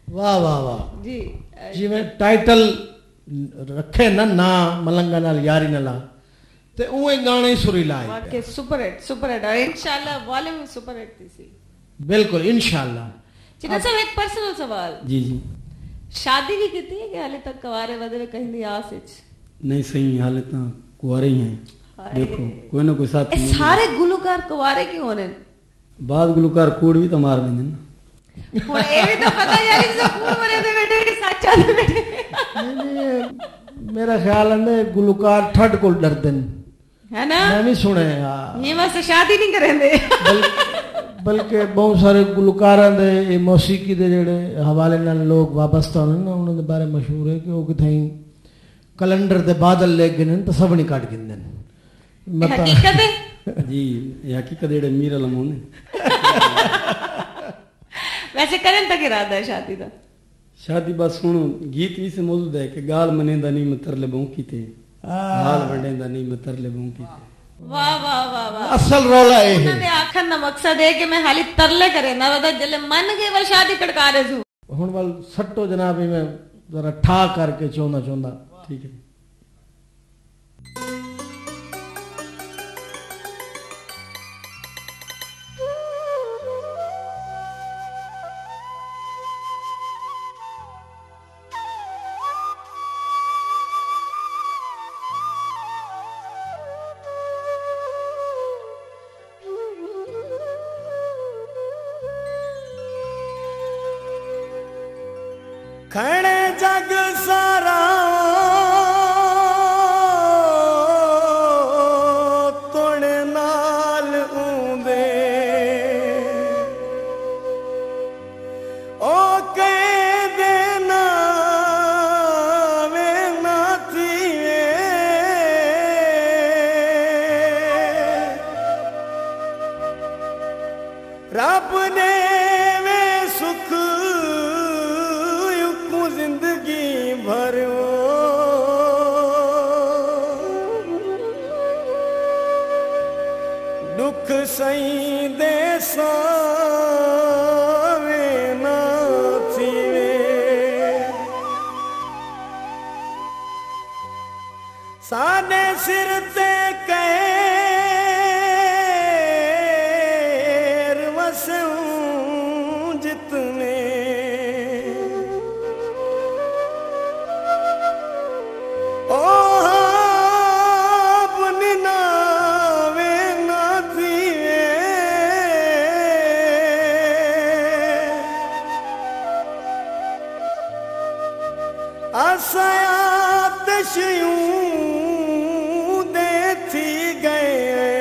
वाह वाह वाह जी। जिवें टाइटल रखे ना मलंगा नाल यारी नाला ते उहे गाने सुरीला है वाकई सुपर हिट और इंशाल्लाह वॉल्यूम सुपर हिट थी सी। बिल्कुल इंशाल्लाह। चिन्ना साहब एक पर्सनल सवाल। जी जी। शादी भी की है कि हाले तक कुंवारे वदे कहीं दी आस विच? नहीं सही हाले तो कुंवारे ही हैं। देखो कोई ना कोई साथी सारे गुलकार कुंवारे क्यों होने? बाद गुलकार कूड़ भी तो मार देंगे ना। हुन ए भी तो पता यार इस कूड़ मरे दे बैठे कि सच्चा दे बैठे। नहीं मेरा ख्याल है गुलकार ठड को डरदे है ना। मैं भी सुने यार ये बस शादी नहीं करेंदे बल्कि बहुत सारे गुलकारां दे मौसीकी दे जेड़े हवाले नाल लोग वाबस्ता होने ना उन्हां दे बारे मशहूर है कि वो किथाई कैलेंडर दे बादल ले गए तो सब नहीं काट गिंदे हकीकत है जी। ये हकीकत जेड़े मीरा लमोने वैसे करें तक इरादा है शादी दा? शादी बस सुनो गीत भी से मौजूद है कि गाल मनेंदा नहीं मैं तरले बहु कीते हाल वंडेंदा नहीं मैं तरले बहु कीते। वाह वाह वाह वाह। असल रोला है उन्होंने आखन दा मकसद है कि मैं हाली तरले करे ना वदा जले मन के वल शादी कड़का रहे सु हुन वाल सट्टो जनाब में जरा ठा करके चोंदा ठीक है। खड़े जग सारा तोड़े नाल ऊंदे ओ कह देना वे नाती रब ने वे सुख जिंदगी भरो दुख सही दे सावे ना थीवे साने सिर ते कैर वसूं जितने दे थी गए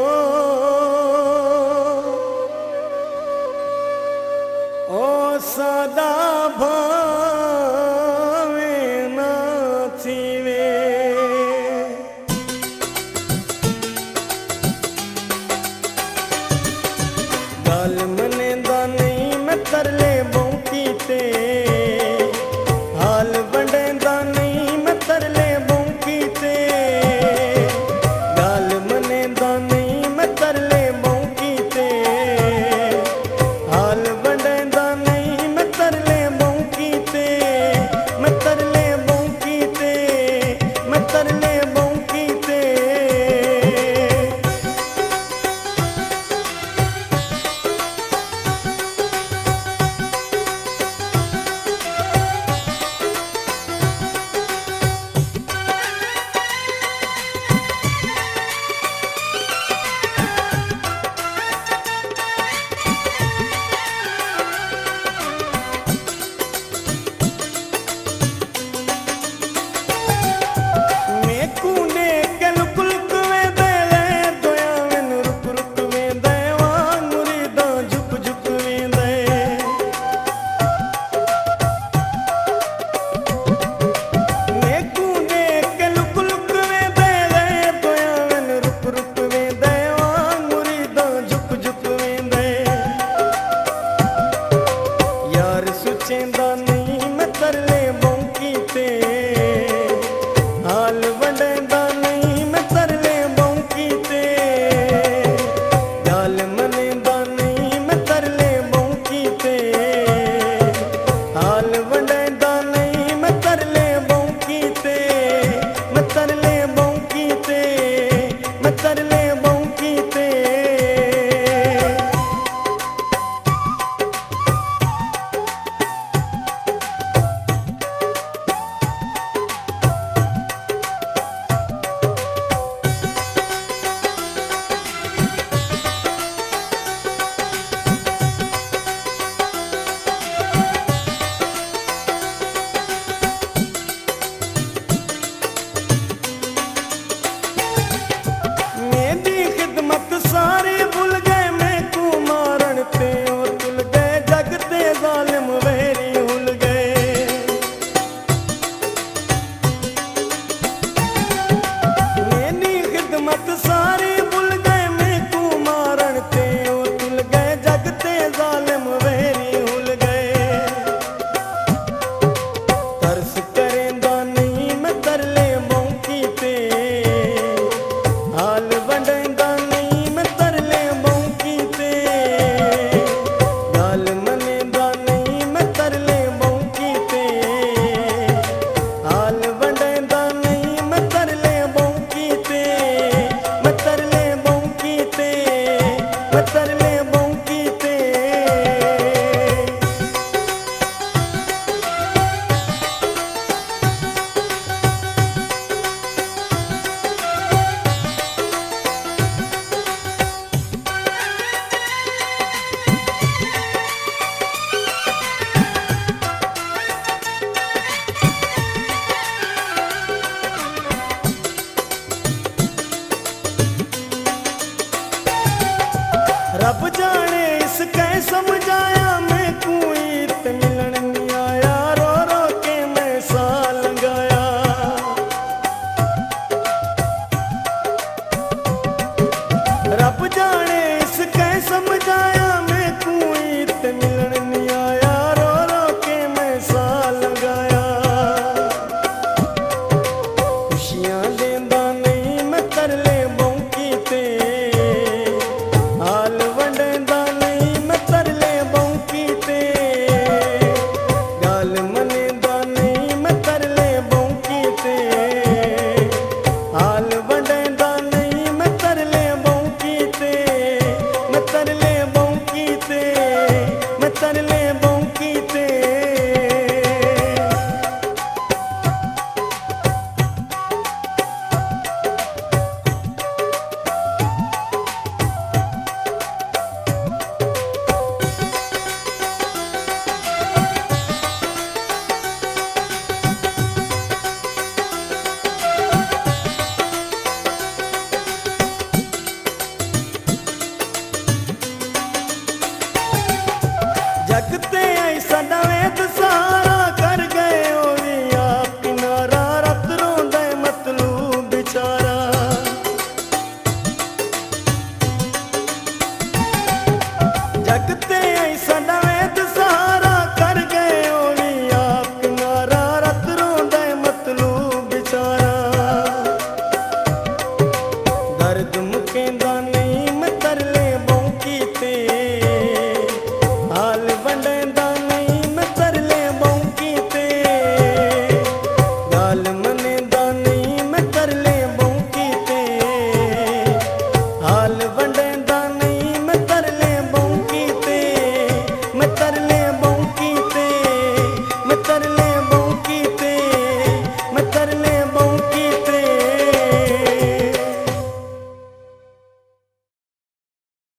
ओ सदा भावे ना थीवे गल मनेंदा नहीं मैं तरले बहु कीते हाल वंडेंदा नहीं मैं तरले बहु कीते गल मनेंदा नहीं मैं तरले बहु कीते हाल वंडेंदा नहीं मैं तरले बहु कीते मैं तरले बहु कीते मैं तरले बहु कीते हाल